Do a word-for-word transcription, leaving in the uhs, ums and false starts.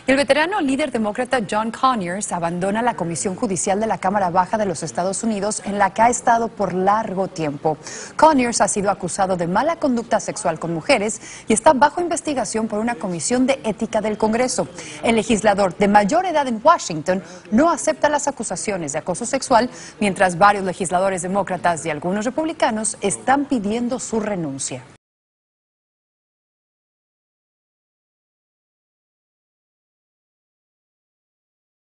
El veterano líder demócrata John Conyers abandona la Comisión Judicial de la Cámara Baja de los Estados Unidos, en la que ha estado por largo tiempo. Conyers ha sido acusado de mala conducta sexual con mujeres y está bajo investigación por una comisión de ética del Congreso. El legislador de mayor edad en Washington no acepta las acusaciones de acoso sexual, mientras varios legisladores demócratas y algunos republicanos están pidiendo su renuncia.